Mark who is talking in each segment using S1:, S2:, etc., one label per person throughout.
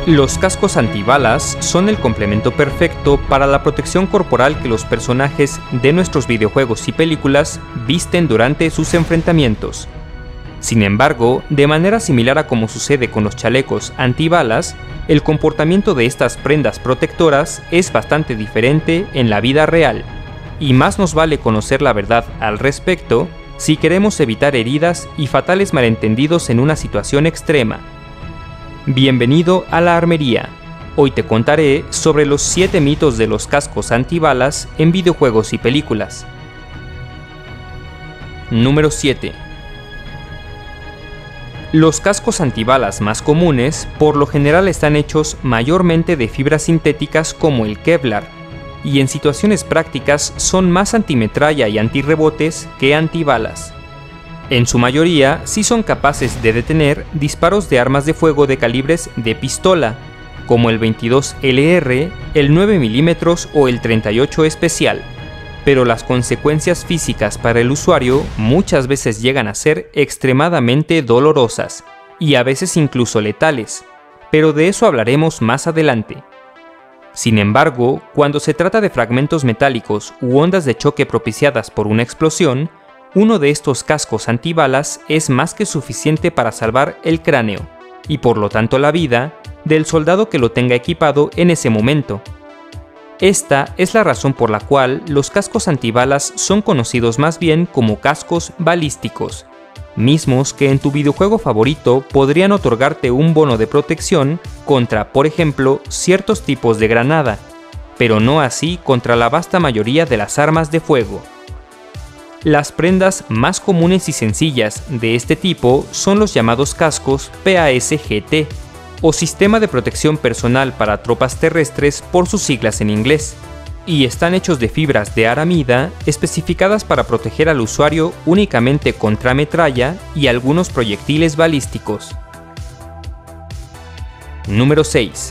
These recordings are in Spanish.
S1: Los cascos antibalas son el complemento perfecto para la protección corporal que los personajes de nuestros videojuegos y películas visten durante sus enfrentamientos. Sin embargo, de manera similar a como sucede con los chalecos antibalas, el comportamiento de estas prendas protectoras es bastante diferente en la vida real, y más nos vale conocer la verdad al respecto si queremos evitar heridas y fatales malentendidos en una situación extrema. Bienvenido a la armería. Hoy te contaré sobre los 7 mitos de los cascos antibalas en videojuegos y películas. Número 7. Los cascos antibalas más comunes por lo general están hechos mayormente de fibras sintéticas como el Kevlar, y en situaciones prácticas son más antimetralla y antirrebotes que antibalas. En su mayoría sí son capaces de detener disparos de armas de fuego de calibres de pistola, como el 22 LR, el 9 mm o el 38 especial, pero las consecuencias físicas para el usuario muchas veces llegan a ser extremadamente dolorosas, y a veces incluso letales, pero de eso hablaremos más adelante. Sin embargo, cuando se trata de fragmentos metálicos u ondas de choque propiciadas por una explosión, uno de estos cascos antibalas es más que suficiente para salvar el cráneo, y por lo tanto la vida, del soldado que lo tenga equipado en ese momento. Esta es la razón por la cual los cascos antibalas son conocidos más bien como cascos balísticos, mismos que en tu videojuego favorito podrían otorgarte un bono de protección contra, por ejemplo, ciertos tipos de granada, pero no así contra la vasta mayoría de las armas de fuego. Las prendas más comunes y sencillas de este tipo son los llamados cascos PASGT, o Sistema de Protección Personal para Tropas Terrestres por sus siglas en inglés, y están hechos de fibras de aramida especificadas para proteger al usuario únicamente contra metralla y algunos proyectiles balísticos. Número 6.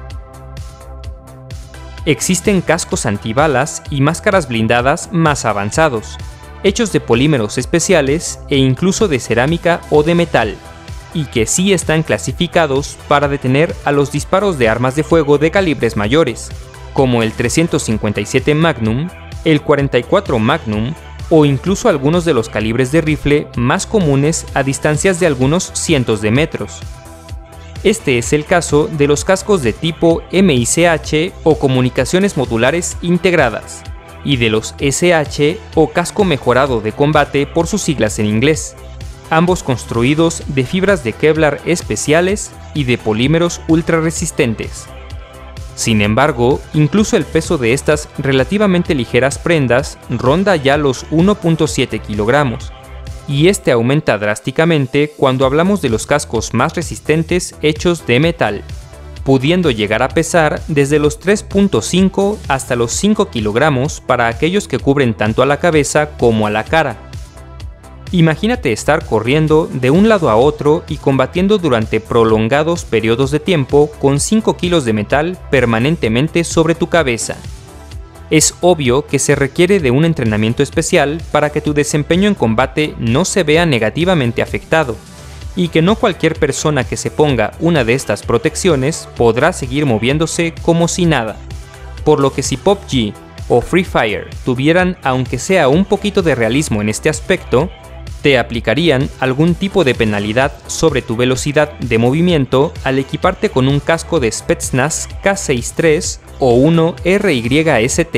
S1: Existen cascos antibalas y máscaras blindadas más avanzados, hechos de polímeros especiales e incluso de cerámica o de metal, y que sí están clasificados para detener a los disparos de armas de fuego de calibres mayores, como el 357 Magnum, el 44 Magnum o incluso algunos de los calibres de rifle más comunes a distancias de algunos cientos de metros. Este es el caso de los cascos de tipo MICH o comunicaciones modulares integradas, y de los SH o casco mejorado de combate por sus siglas en inglés, ambos construidos de fibras de Kevlar especiales y de polímeros ultra resistentes. Sin embargo, incluso el peso de estas relativamente ligeras prendas ronda ya los 1.7 kilogramos, y este aumenta drásticamente cuando hablamos de los cascos más resistentes hechos de metal, pudiendo llegar a pesar desde los 3.5 hasta los 5 kilogramos para aquellos que cubren tanto a la cabeza como a la cara. Imagínate estar corriendo de un lado a otro y combatiendo durante prolongados periodos de tiempo con 5 kilos de metal permanentemente sobre tu cabeza. Es obvio que se requiere de un entrenamiento especial para que tu desempeño en combate no se vea negativamente afectado, y que no cualquier persona que se ponga una de estas protecciones podrá seguir moviéndose como si nada. Por lo que si PUBG o Free Fire tuvieran aunque sea un poquito de realismo en este aspecto, te aplicarían algún tipo de penalidad sobre tu velocidad de movimiento al equiparte con un casco de Spetsnaz K63 o uno RYST.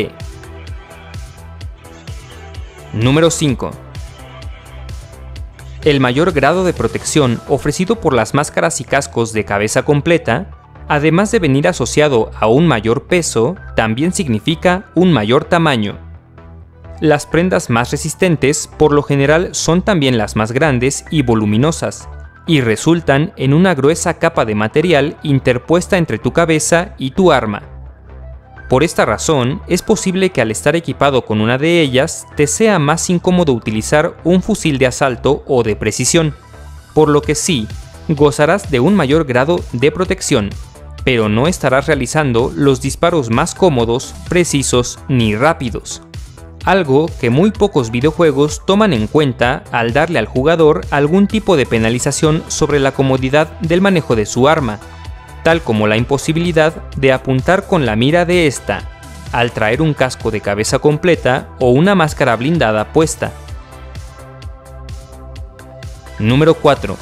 S1: Número 5. El mayor grado de protección ofrecido por las máscaras y cascos de cabeza completa, además de venir asociado a un mayor peso, también significa un mayor tamaño. Las prendas más resistentes por lo general son también las más grandes y voluminosas, y resultan en una gruesa capa de material interpuesta entre tu cabeza y tu arma. Por esta razón, es posible que al estar equipado con una de ellas, te sea más incómodo utilizar un fusil de asalto o de precisión, por lo que sí, gozarás de un mayor grado de protección, pero no estarás realizando los disparos más cómodos, precisos ni rápidos. Algo que muy pocos videojuegos toman en cuenta al darle al jugador algún tipo de penalización sobre la comodidad del manejo de su arma. tal como la imposibilidad de apuntar con la mira de esta, al traer un casco de cabeza completa o una máscara blindada puesta. Número 4.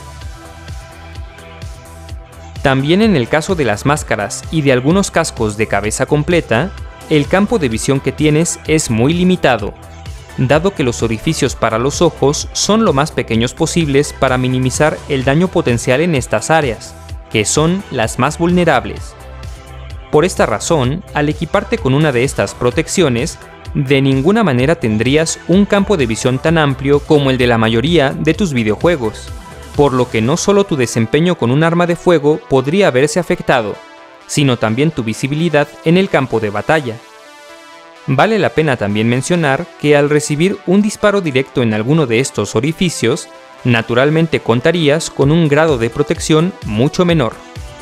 S1: También en el caso de las máscaras y de algunos cascos de cabeza completa, el campo de visión que tienes es muy limitado, dado que los orificios para los ojos son lo más pequeños posibles para minimizar el daño potencial en estas áreas, que son las más vulnerables. Por esta razón, al equiparte con una de estas protecciones, de ninguna manera tendrías un campo de visión tan amplio como el de la mayoría de tus videojuegos, por lo que no solo tu desempeño con un arma de fuego podría verse afectado, sino también tu visibilidad en el campo de batalla. Vale la pena también mencionar que al recibir un disparo directo en alguno de estos orificios, naturalmente contarías con un grado de protección mucho menor.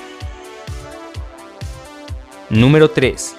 S1: Número 3.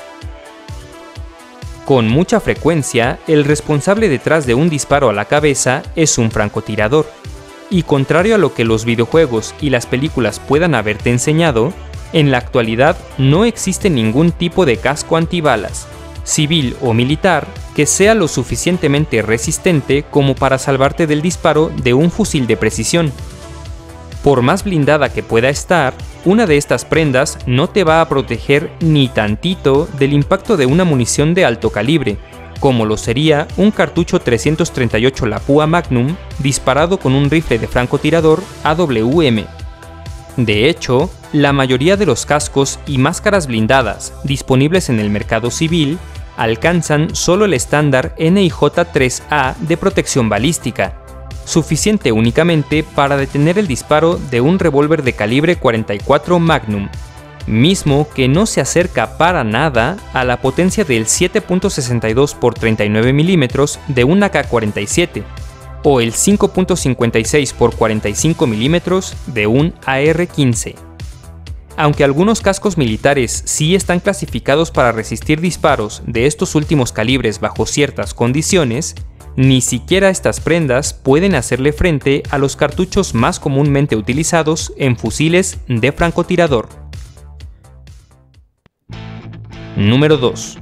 S1: Con mucha frecuencia, el responsable detrás de un disparo a la cabeza es un francotirador, y contrario a lo que los videojuegos y las películas puedan haberte enseñado, en la actualidad no existe ningún tipo de casco antibalas, civil o militar, que sea lo suficientemente resistente como para salvarte del disparo de un fusil de precisión. Por más blindada que pueda estar, una de estas prendas no te va a proteger ni tantito del impacto de una munición de alto calibre, como lo sería un cartucho 338 Lapua Magnum disparado con un rifle de francotirador AWM. De hecho, la mayoría de los cascos y máscaras blindadas disponibles en el mercado civil alcanzan solo el estándar NIJ-3A de protección balística, suficiente únicamente para detener el disparo de un revólver de calibre 44 Magnum, mismo que no se acerca para nada a la potencia del 7.62 x 39 mm de un AK-47 o el 5.56 x 45 mm de un AR-15. Aunque algunos cascos militares sí están clasificados para resistir disparos de estos últimos calibres bajo ciertas condiciones, ni siquiera estas prendas pueden hacerle frente a los cartuchos más comúnmente utilizados en fusiles de francotirador. Número 2.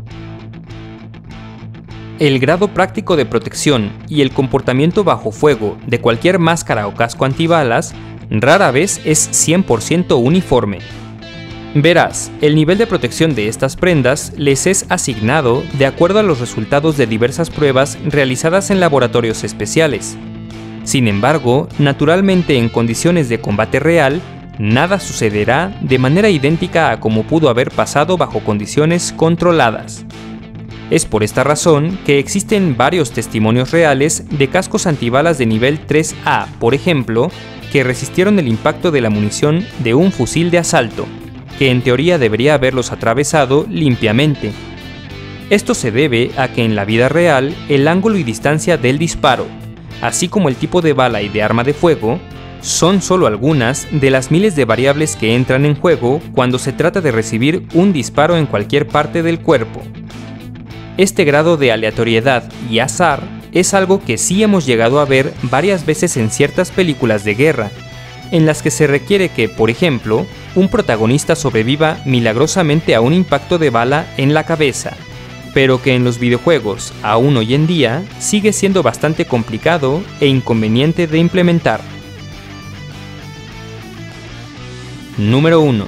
S1: El grado práctico de protección y el comportamiento bajo fuego de cualquier máscara o casco antibalas rara vez es 100% uniforme. Verás, el nivel de protección de estas prendas les es asignado de acuerdo a los resultados de diversas pruebas realizadas en laboratorios especiales. Sin embargo, naturalmente en condiciones de combate real, nada sucederá de manera idéntica a como pudo haber pasado bajo condiciones controladas. Es por esta razón que existen varios testimonios reales de cascos antibalas de nivel 3A, por ejemplo, que resistieron el impacto de la munición de un fusil de asalto, que en teoría debería haberlos atravesado limpiamente. Esto se debe a que en la vida real el ángulo y distancia del disparo, así como el tipo de bala y de arma de fuego, son solo algunas de las miles de variables que entran en juego cuando se trata de recibir un disparo en cualquier parte del cuerpo. Este grado de aleatoriedad y azar es algo que sí hemos llegado a ver varias veces en ciertas películas de guerra, en las que se requiere que, por ejemplo, un protagonista sobreviva milagrosamente a un impacto de bala en la cabeza, pero que en los videojuegos, aún hoy en día, sigue siendo bastante complicado e inconveniente de implementar. Número 1.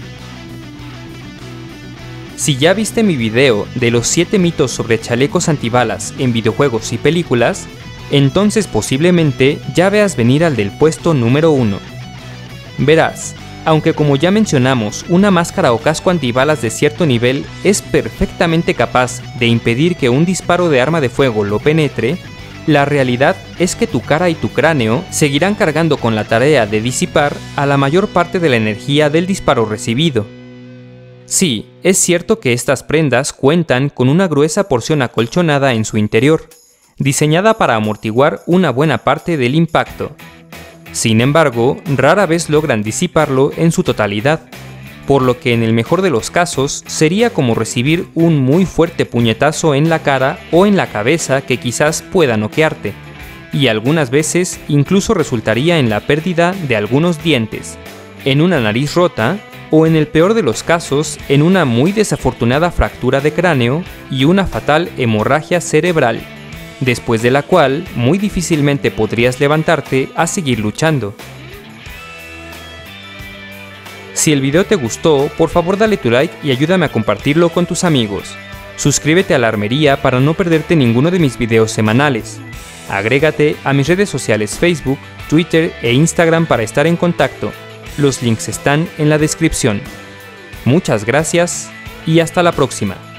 S1: Si ya viste mi video de los 7 mitos sobre chalecos antibalas en videojuegos y películas, entonces posiblemente ya veas venir al del puesto número 1. Verás, aunque como ya mencionamos, una máscara o casco antibalas de cierto nivel es perfectamente capaz de impedir que un disparo de arma de fuego lo penetre, la realidad es que tu cara y tu cráneo seguirán cargando con la tarea de disipar a la mayor parte de la energía del disparo recibido. Sí, es cierto que estas prendas cuentan con una gruesa porción acolchonada en su interior, diseñada para amortiguar una buena parte del impacto. Sin embargo, rara vez logran disiparlo en su totalidad, por lo que en el mejor de los casos sería como recibir un muy fuerte puñetazo en la cara o en la cabeza que quizás pueda noquearte, y algunas veces incluso resultaría en la pérdida de algunos dientes, en una nariz rota o en el peor de los casos, en una muy desafortunada fractura de cráneo y una fatal hemorragia cerebral, después de la cual muy difícilmente podrías levantarte a seguir luchando. Si el video te gustó, por favor dale tu like y ayúdame a compartirlo con tus amigos. Suscríbete a La Armería para no perderte ninguno de mis videos semanales. Agrégate a mis redes sociales Facebook, Twitter e Instagram para estar en contacto. Los links están en la descripción. Muchas gracias y hasta la próxima.